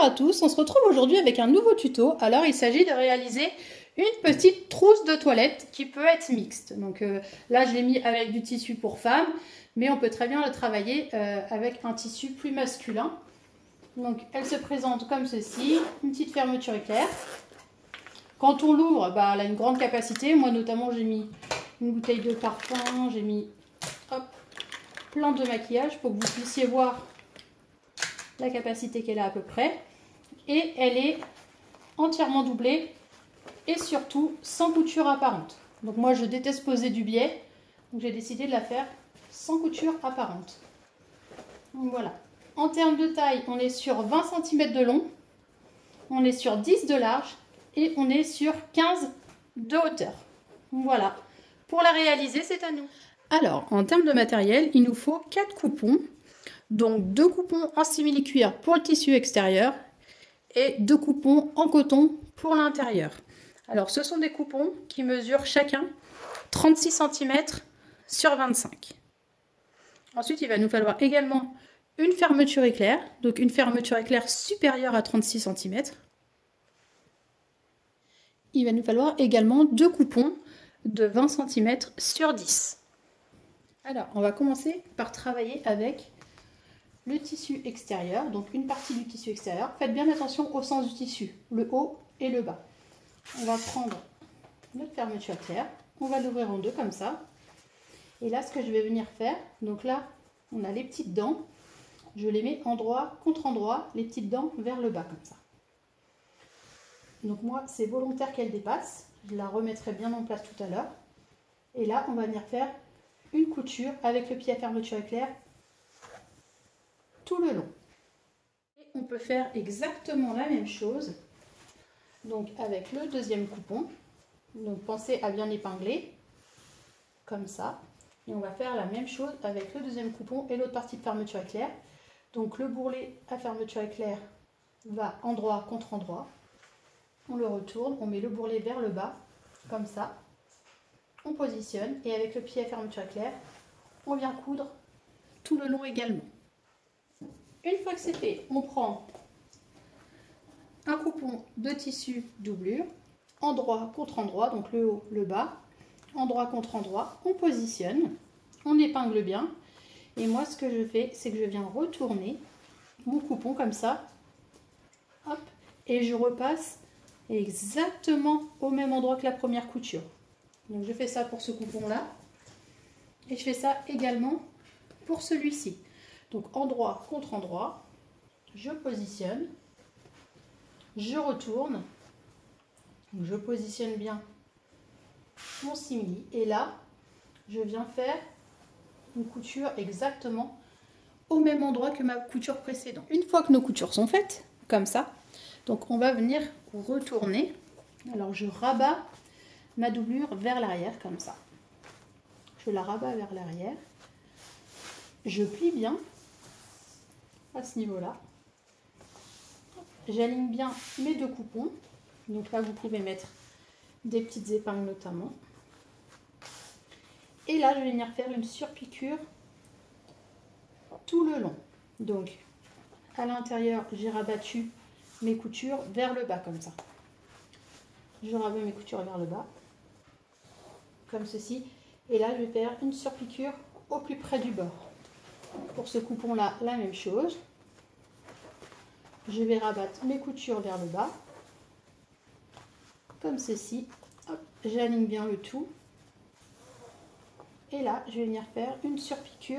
à tous, on se retrouve aujourd'hui avec un nouveau tuto. Alors il s'agit de réaliser une petite trousse de toilette qui peut être mixte. Donc là je l'ai mis avec du tissu pour femmes, mais on peut très bien le travailler avec un tissu plus masculin. Donc elle se présente comme ceci, une petite fermeture éclair. Quand on l'ouvre, bah, elle a une grande capacité. Moi notamment j'ai mis une bouteille de parfum, j'ai mis plein de maquillage pour que vous puissiez voir la capacité qu'elle a à peu près. Et elle est entièrement doublée et surtout sans couture apparente. Donc moi je déteste poser du biais, donc j'ai décidé de la faire sans couture apparente. Donc voilà. En termes de taille, on est sur 20 cm de long, on est sur 10 de large et on est sur 15 de hauteur. Donc voilà. Pour la réaliser, c'est à nous. Alors, en termes de matériel, il nous faut 4 coupons. Donc 2 coupons en simili-cuir pour le tissu extérieur et 2 coupons en coton pour l'intérieur. Alors ce sont des coupons qui mesurent chacun 36 cm sur 25. Ensuite il va nous falloir également une fermeture éclair, donc une fermeture éclair supérieure à 36 cm. Il va nous falloir également 2 coupons de 20 cm sur 10. Alors on va commencer par travailler avec le tissu extérieur, donc une partie du tissu extérieur. Faites bien attention au sens du tissu, le haut et le bas. On va prendre notre fermeture éclair, on va l'ouvrir en deux comme ça. Et là, ce que je vais venir faire, donc là, on a les petites dents. Je les mets endroit contre endroit, les petites dents vers le bas comme ça. Donc moi, c'est volontaire qu'elle dépasse. Je la remettrai bien en place tout à l'heure. Et là, on va venir faire une couture avec le pied à fermeture éclair tout le long. Et on peut faire exactement la même chose donc avec le deuxième coupon. Donc pensez à bien épingler comme ça. Et on va faire la même chose avec le deuxième coupon et l'autre partie de fermeture éclair. Donc le bourrelet à fermeture éclair va endroit contre endroit. On le retourne, on met le bourrelet vers le bas comme ça. On positionne et avec le pied à fermeture éclair, on vient coudre tout le long également. Une fois que c'est fait, on prend un coupon de tissu doublure, endroit contre endroit, donc le haut, le bas, endroit contre endroit, on positionne, on épingle bien. Et moi, ce que je fais, c'est que je viens retourner mon coupon comme ça, hop, et je repasse exactement au même endroit que la première couture. Donc je fais ça pour ce coupon-là, et je fais ça également pour celui-ci. Donc endroit contre endroit, je positionne, je retourne, je positionne bien mon simili et là je viens faire une couture exactement au même endroit que ma couture précédente. Une fois que nos coutures sont faites, comme ça, donc on va venir retourner. Alors je rabats ma doublure vers l'arrière comme ça. Je la rabats vers l'arrière, je plie bien à ce niveau-là. J'aligne bien mes deux coupons. Donc là, vous pouvez mettre des petites épingles notamment. Et là, je vais venir faire une surpiqûre tout le long. Donc, à l'intérieur, j'ai rabattu mes coutures vers le bas comme ça. Je rabats mes coutures vers le bas, comme ceci. Et là, je vais faire une surpiqûre au plus près du bord. Pour ce coupon-là, la même chose. Je vais rabattre mes coutures vers le bas, comme ceci. J'aligne bien le tout. Et là, je vais venir faire une surpiqûre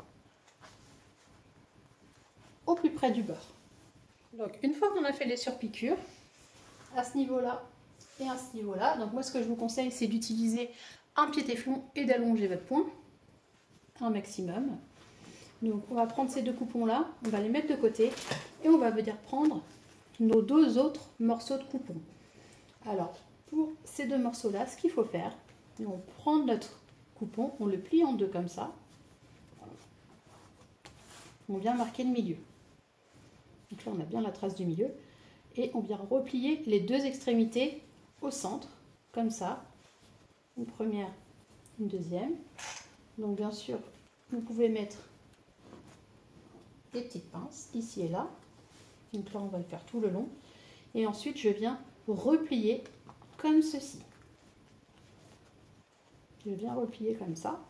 au plus près du bord. Donc, une fois qu'on a fait les surpiqûres, à ce niveau-là et à ce niveau-là, donc moi, ce que je vous conseille, c'est d'utiliser un pied téflon et d'allonger votre point un maximum. Donc, on va prendre ces deux coupons-là, on va les mettre de côté et on va venir prendre nos deux autres morceaux de coupons. Alors, pour ces deux morceaux-là, ce qu'il faut faire, on prend notre coupon, on le plie en deux comme ça. On vient marquer le milieu. Donc là, on a bien la trace du milieu. Et on vient replier les deux extrémités au centre, comme ça. Une première, une deuxième. Donc bien sûr, vous pouvez mettre des petites pinces, ici et là. Donc là, on va le faire tout le long. Et ensuite, je viens replier comme ceci. Je viens replier comme ça.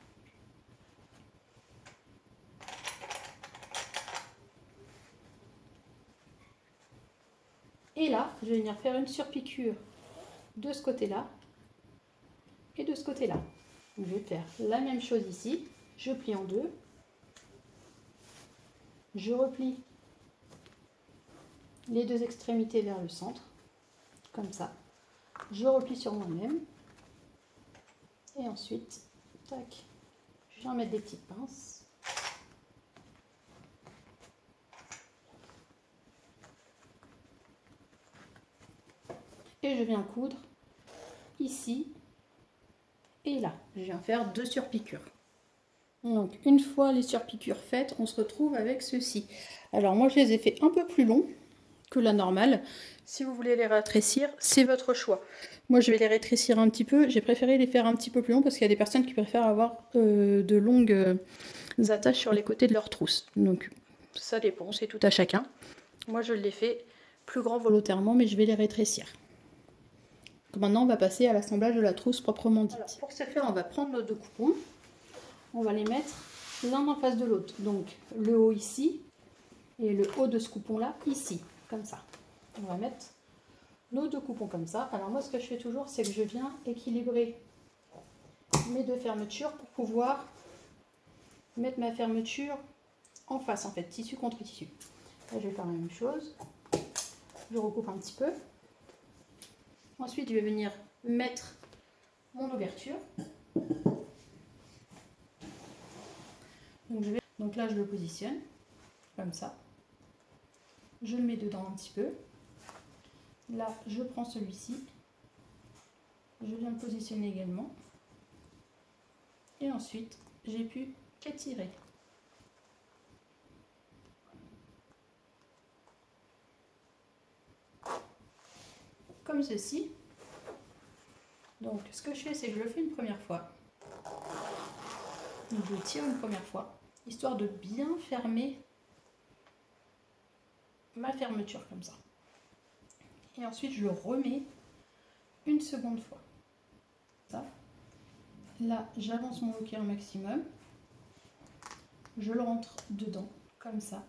Et là, je vais venir faire une surpiqûre de ce côté-là et de ce côté-là. Je vais faire la même chose ici. Je plie en deux. Je replie les deux extrémités vers le centre, comme ça. Je replie sur moi-même. Et ensuite, tac, je viens mettre des petites pinces. Et je viens coudre ici et là. Je viens faire 2 surpiqûres. Donc une fois les surpiqûres faites, on se retrouve avec ceci. Alors moi je les ai fait un peu plus longs que la normale. Si vous voulez les rétrécir, c'est votre choix. Moi je vais les rétrécir un petit peu. J'ai préféré les faire un petit peu plus longs parce qu'il y a des personnes qui préfèrent avoir de longues attaches sur les côtés de leur trousse. Donc ça dépend, c'est tout à chacun. Moi je les fais plus grands volontairement, mais je vais les rétrécir. Donc, maintenant on va passer à l'assemblage de la trousse proprement dite. Alors, pour ce faire, on va prendre nos 2 coupons. On va les mettre l'un en face de l'autre. Donc le haut ici et le haut de ce coupon là ici, comme ça. On va mettre nos 2 coupons comme ça. Alors moi ce que je fais toujours, c'est que je viens équilibrer mes 2 fermetures pour pouvoir mettre ma fermeture en face, en fait, tissu contre tissu. Là je vais faire la même chose. Je recoupe un petit peu. Ensuite je vais venir mettre mon ouverture. Donc là, je le positionne comme ça. Je le mets dedans un petit peu. Là, je prends celui-ci. Je viens le positionner également. Et ensuite, j'ai pu qu'étirer. Comme ceci. Donc, ce que je fais, c'est que je le fais une première fois. Donc, je tire une première fois, histoire de bien fermer ma fermeture comme ça. Et ensuite, je le remets une seconde fois. Ça. Là, j'avance mon loquet un maximum. Je le rentre dedans, comme ça.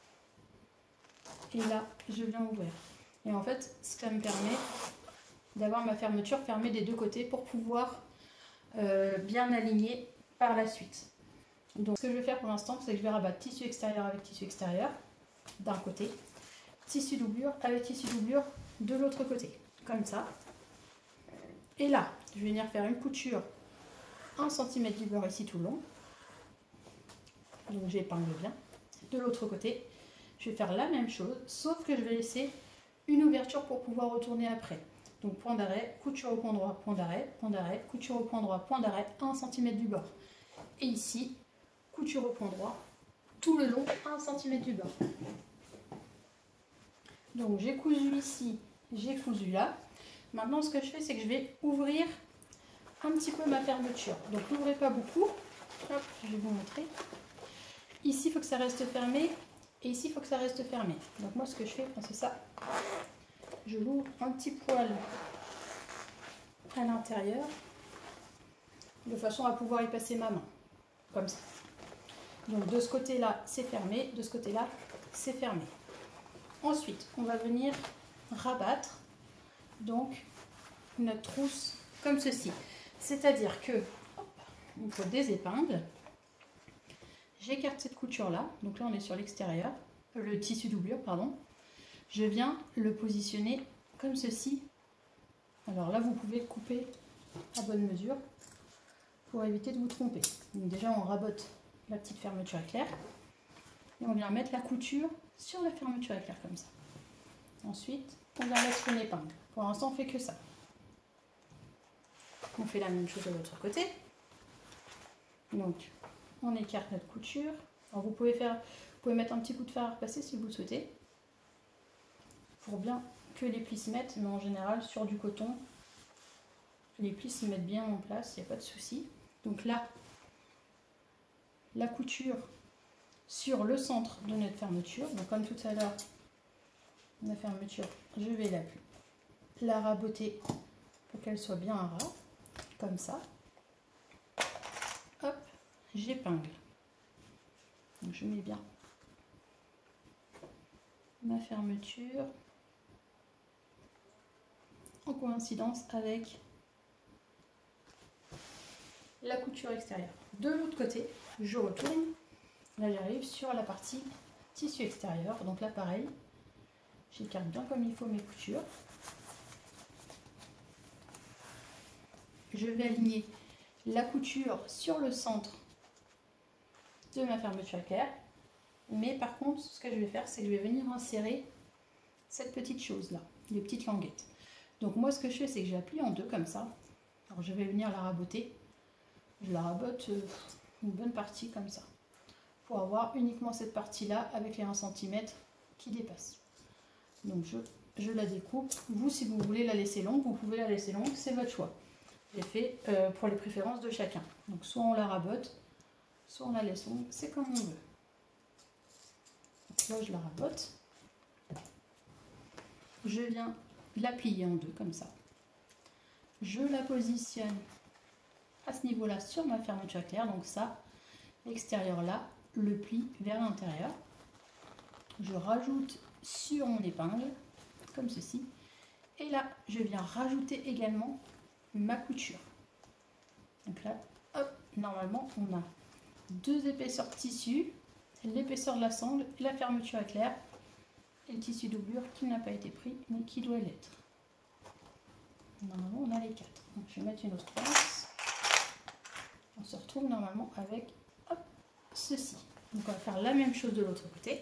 Et là, je viens ouvrir. Et en fait, ça me permet d'avoir ma fermeture fermée des 2 côtés pour pouvoir bien aligner par la suite. Donc, ce que je vais faire pour l'instant, c'est que je vais rabattre tissu extérieur avec tissu extérieur d'un côté, tissu doublure avec tissu doublure de l'autre côté, comme ça. Et là, je vais venir faire une couture 1 cm du beurre ici tout le long. Donc j'épingle bien. De l'autre côté, je vais faire la même chose, sauf que je vais laisser une ouverture pour pouvoir retourner après. Donc point d'arrêt, couture au point droit, point d'arrêt, couture au point droit, point d'arrêt, 1 cm du bord. Et ici, couture au point droit, tout le long, 1 cm du bord. Donc j'ai cousu ici, j'ai cousu là. Maintenant ce que je fais, c'est que je vais ouvrir un petit peu ma fermeture. Donc n'ouvrez pas beaucoup. Hop, je vais vous montrer. Ici, il faut que ça reste fermé. Et ici, il faut que ça reste fermé. Donc moi, ce que je fais, c'est ça. Je l'ouvre un petit poil à l'intérieur, de façon à pouvoir y passer ma main. Comme ça. Donc de ce côté-là, c'est fermé. De ce côté-là, c'est fermé. Ensuite, on va venir rabattre donc notre trousse comme ceci. C'est-à-dire que, hop, il faut des épingles. J'écarte cette couture-là. Donc là, on est sur l'extérieur. Le tissu doublure, pardon. Je viens le positionner comme ceci. Alors là, vous pouvez couper à bonne mesure pour éviter de vous tromper. Donc déjà, on rabote la petite fermeture éclair. Et on vient mettre la couture sur la fermeture éclair comme ça. Ensuite, on vient mettre une épingle. Pour l'instant, on fait que ça. On fait la même chose de l'autre côté. Donc, on écarte notre couture. Alors, vous pouvez mettre un petit coup de fer à repasser si vous le souhaitez. Pour bien que les plis se mettent, mais en général, sur du coton, les plis se mettent bien en place, il n'y a pas de souci. Donc là, la couture sur le centre de notre fermeture. Donc comme tout à l'heure, la fermeture, je vais la raboter pour qu'elle soit bien à ras, comme ça. Hop, j'épingle. Donc je mets bien ma fermeture en coïncidence avec la couture extérieure. De l'autre côté, je retourne. Là, j'arrive sur la partie tissu extérieur. Donc là, pareil, j'écarte bien comme il faut mes coutures. Je vais aligner la couture sur le centre de ma fermeture éclair. Mais par contre, ce que je vais faire, c'est que je vais venir insérer cette petite chose-là, les petites languettes. Donc moi, ce que je fais, c'est que je la plie en deux comme ça. Alors je vais venir la raboter. Je la rabote une bonne partie comme ça, pour avoir uniquement cette partie-là avec les 1 cm qui dépassent. Donc je la découpe. Vous, si vous voulez la laisser longue, vous pouvez la laisser longue, c'est votre choix. J'ai fait pour les préférences de chacun. Donc soit on la rabote, soit on la laisse longue, c'est comme on veut. Donc là, je la rabote. Je viens la plier en deux comme ça. Je la positionne à ce niveau-là sur ma fermeture éclair. Donc ça, l'extérieur là, le pli vers l'intérieur. Je rajoute sur mon épingle, comme ceci. Et là, je viens rajouter également ma couture. Donc là, hop, normalement, on a deux épaisseurs de tissu, l'épaisseur de la sangle et la fermeture éclair, et le tissu doublure qui n'a pas été pris, mais qui doit l'être. Normalement, on a les quatre. Donc, je vais mettre une autre pince. On se retrouve normalement avec hop, ceci. Donc, on va faire la même chose de l'autre côté.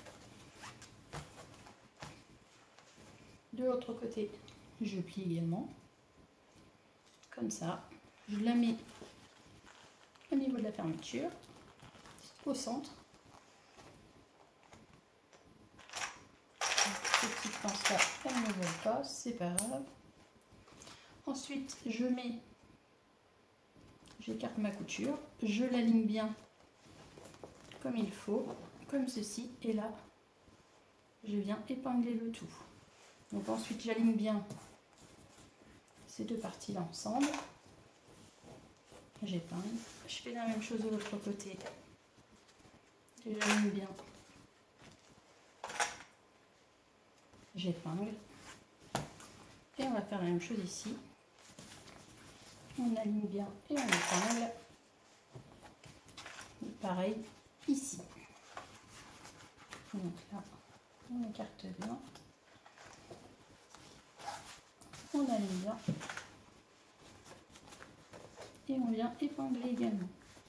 De l'autre côté, je plie également. Comme ça. Je la mets au niveau de la fermeture, au centre. Cette petite pince-là, elle ne vole pas, c'est pas grave. Ensuite, j'écarte ma couture, je l'aligne bien comme il faut, comme ceci, et là, je viens épingler le tout. Donc ensuite, j'aligne bien ces deux parties-là ensemble. J'épingle. Je fais la même chose de l'autre côté. J'aligne bien. J'épingle. Et on va faire la même chose ici. On aligne bien et on épingle. Et pareil ici. Donc là, on écarte bien. On aligne bien. Et on vient épingler également.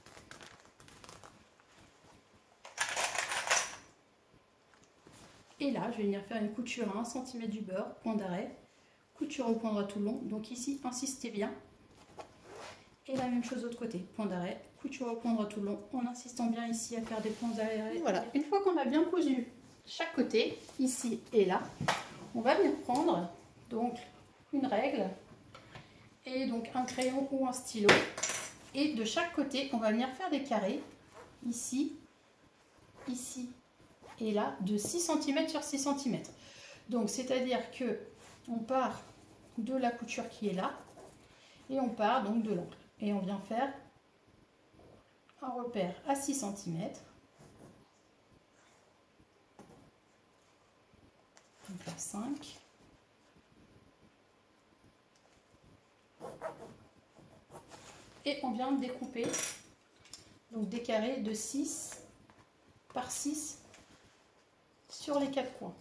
Et là, je vais venir faire une couture à 1 cm du bord, point d'arrêt, couture au point droit tout le long. Donc ici, insistez bien. Et la même chose de l'autre côté, point d'arrêt, couture au point droit tout le long, en insistant bien ici à faire des points d'arrêt. Voilà, une fois qu'on a bien cousu chaque côté, ici et là, on va venir prendre donc une règle et donc un crayon ou un stylo. Et de chaque côté, on va venir faire des carrés, ici, ici et là, de 6 cm sur 6 cm. Donc, c'est-à-dire que on part de la couture qui est là, et on part donc de l'angle. Et on vient faire un repère à 6 cm. Donc là, 5. Et on vient découper donc des carrés de 6 par 6 sur les 4 coins.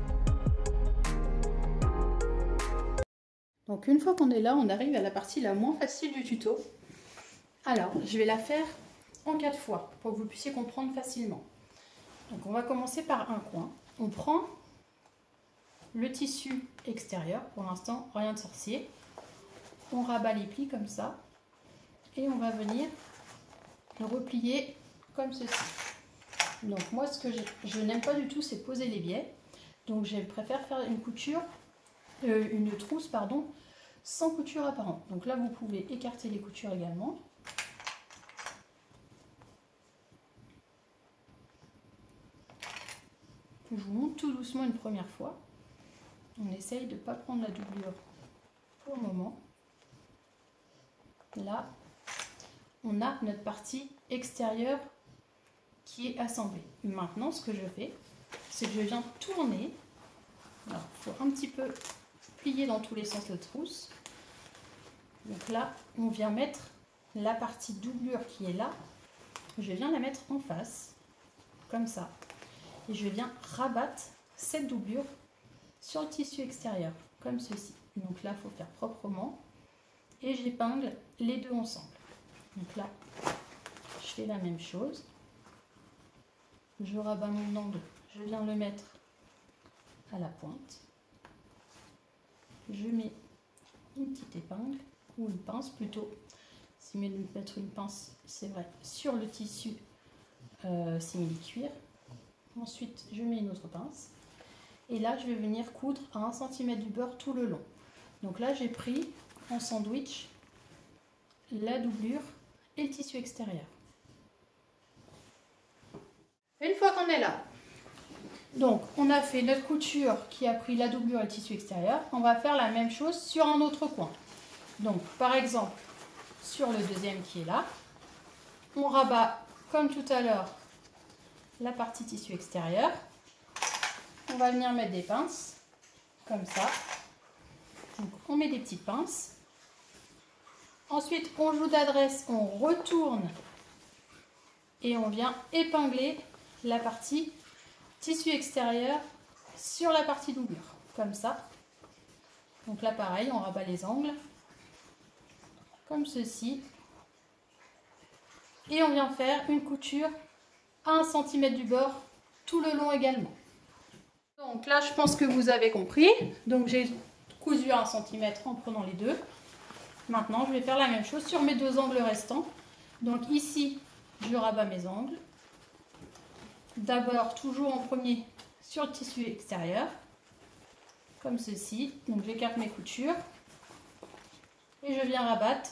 Donc une fois qu'on est là, on arrive à la partie la moins facile du tuto. Alors, je vais la faire en 4 fois pour que vous puissiez comprendre facilement. Donc on va commencer par un coin. On prend le tissu extérieur, pour l'instant rien de sorcier. On rabat les plis comme ça. Et on va venir le replier comme ceci. Donc moi, ce que je n'aime pas du tout, c'est poser les biais. Donc je préfère faire une couture, une trousse, pardon, sans couture apparente. Donc là, vous pouvez écarter les coutures également. Je vous montre tout doucement une première fois. On essaye de ne pas prendre la doublure pour le moment. Là, on a notre partie extérieure qui est assemblée. Maintenant, ce que je fais, c'est que je viens tourner. Alors, il faut un petit peu plier dans tous les sens la trousse. Donc là, on vient mettre la partie doublure qui est là. Je viens la mettre en face, comme ça. Et je viens rabattre cette doublure sur le tissu extérieur, comme ceci. Donc là, il faut faire proprement. Et j'épingle les deux ensemble. Donc là, je fais la même chose. Je rabats mon angle, je viens le mettre à la pointe. Je mets une petite épingle, ou une pince plutôt. C'est mieux de mettre une pince, c'est vrai, sur le tissu simili-cuir. Ensuite, je mets une autre pince. Et là, je vais venir coudre à 1 cm du beurre tout le long. Donc là, j'ai pris en sandwich la doublure et le tissu extérieur. Une fois qu'on est là, donc on a fait notre couture qui a pris la doublure et le tissu extérieur, on va faire la même chose sur un autre coin. Donc par exemple, sur le deuxième qui est là, on rabat comme tout à l'heure la partie tissu extérieur. On va venir mettre des pinces, comme ça. Donc on met des petites pinces. Ensuite, on joue d'adresse, on retourne et on vient épingler la partie tissu extérieur sur la partie doublure, comme ça. Donc là, pareil, on rabat les angles, comme ceci. Et on vient faire une couture à 1 cm du bord, tout le long également. Donc là, je pense que vous avez compris. Donc j'ai cousu à 1 cm en prenant les deux. Maintenant, je vais faire la même chose sur mes deux angles restants. Donc ici, je rabats mes angles. D'abord, toujours en premier sur le tissu extérieur, comme ceci. Donc j'écarte mes coutures et je viens rabattre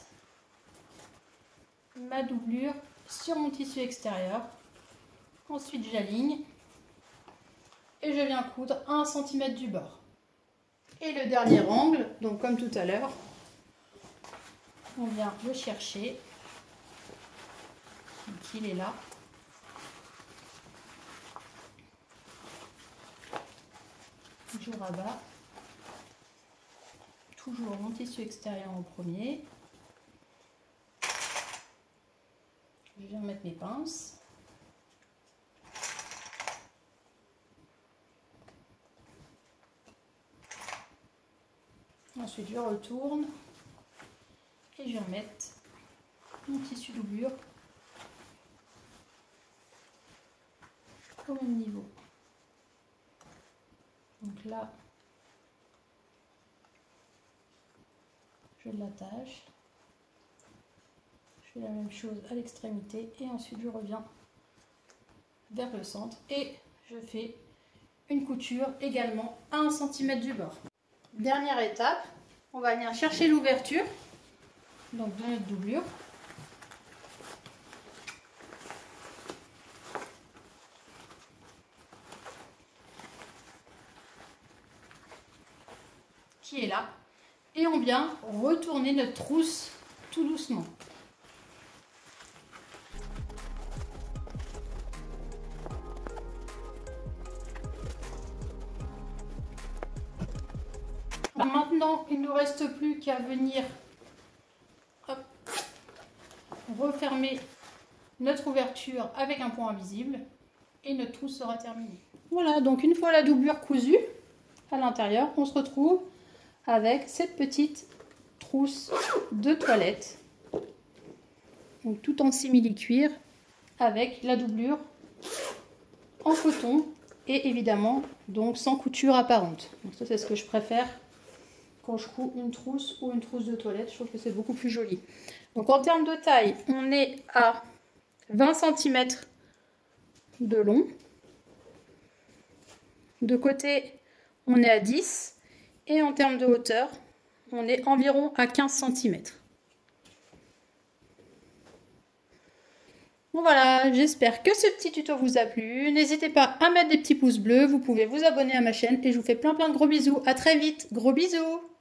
ma doublure sur mon tissu extérieur. Ensuite, j'aligne et je viens coudre à 1 cm du bord. Et le dernier angle, donc comme tout à l'heure, on vient le chercher. Donc il est là. Je rabats. Toujours mon tissu extérieur en premier. Je viens mettre mes pinces. Ensuite, je retourne et je viens mettre mon tissu doublure au même niveau. Donc là, je l'attache. Je fais la même chose à l'extrémité et ensuite je reviens vers le centre et je fais une couture également à 1 cm du bord. Dernière étape, on va venir chercher l'ouverture donc de notre doublure. Qui est là. Et on vient retourner notre trousse tout doucement. Maintenant, il ne nous reste plus qu'à venir refermer notre ouverture avec un point invisible et notre trousse sera terminée. Voilà, donc une fois la doublure cousue à l'intérieur, on se retrouve avec cette petite trousse de toilette, donc tout en simili-cuir avec la doublure en coton et évidemment donc sans couture apparente. Donc ça, c'est ce que je préfère quand je couds une trousse ou une trousse de toilette. Je trouve que c'est beaucoup plus joli. Donc en termes de taille, on est à 20 cm de long. De côté, on est à 10. Et en termes de hauteur, on est environ à 15 cm. Bon voilà, j'espère que ce petit tuto vous a plu. N'hésitez pas à mettre des petits pouces bleus, vous pouvez vous abonner à ma chaîne et je vous fais plein de gros bisous. À très vite, gros bisous!